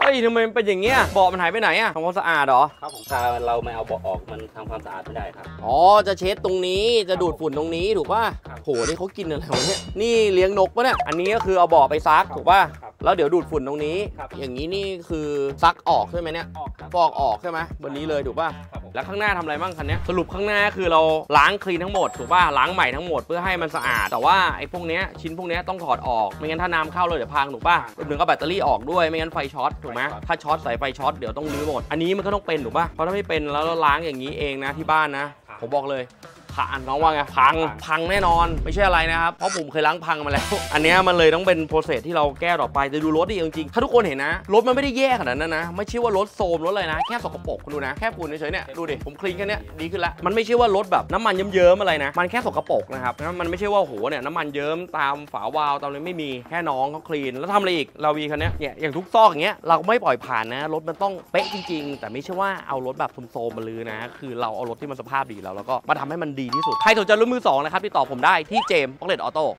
ฮ้ยทำไมมันเป็นอย่างเงี้ยเบาะมันหายไปไหนอะทำความสะอาดเหรอครับผมถ้าเราไม่เอาเบาะออกมันทำความสะอาดไม่ได้ครับอ๋อจะเช็ดตรงนี้จะดูดฝุ่นตรงนี้ถูกป่ะโหนี่เขากินอะไรวะเนี่ยนี่เลี้ยงนกปะเนี่ยอันนี้ก็คือเอาเบาะไปซักถูกป่ะแล้วเดี๋ยวดูดฝุ่นตรงนี้อย่างนี้นี่คือซักออกใช่ไหมเนี่ยฟอกออกใช่ไหมวันนี้เลยถูกป่ะแล้วข้างหน้าทำอะไรบ้างคันนี้สรุปข้างหน้าคือเราล้างคลีนทั้งหมดถูกป่ะล้างใหม่ทั้งหมดเพื่อให้มันสะอาดแต่ว่าไอ้พวกเนี้ยชิ้นพวกเนี้ยต้องถอดออกไม่งั้นถ้าน้ำเข้าเลยเดี๋ยวพังถูกป่ะรวมถึงก็แบตเตอรี่ออกด้วยไม่งั้นไฟช็อตถูกไหมถ้าช็อตสายไฟช็อตเดี๋ยวต้องรื้อหมดอันนี้มันก็ต้องเป็นถูกป่ะเพราะถ้าไม่เป็นแล้วเราล้างอย่างนี้เองนะที่บ้านนะผมบอกเลยพังน้องว่าไงพังแน่นอนไม่ใช่อะไรนะครับเพราะผมเคยล้างพังมาแล้วอันนี้มันเลยต้องเป็นโปรเซสที่เราแก้ต่อไปจะดูรถดิจริงๆถ้าทุกคนเห็นนะรถมันไม่ได้แย่ขนาดนั้นนะไม่ใช่ว่ารถโซมรถเลยนะแค่สกปรกคุณดูนะแค่ฝุ่นเฉยๆเนี่ยดูดิผมคลีนแค่นี้ดีขึ้นแล้วมันไม่ใช่ว่ารถแบบน้ำมันเยิ้มๆอะไรนะมันแค่สกปรกนะครับมันไม่ใช่ว่าโหเนี่ยน้ำมันเยิ้มตามฝาวาล์วตามอะไรไม่มีแค่น้องเขาคลีนแล้วทำอะไรอีกเราวีคันนี้เนี่ยอย่างทุกซอกอย่างเงี้ยเราไม่ปล่อยผ่านนะรถมันต้องเป๊ะจริงๆแต่ไม่ใช่ว่าเอารถแบบโซมๆมาลือนะคือเราเอารถที่มันสภาพดีแล้วก็มาทำให้มันดีที่สุดใครสนใจรถมือสองนะครับติดต่อผมได้ที่เจมส์ Pocket Auto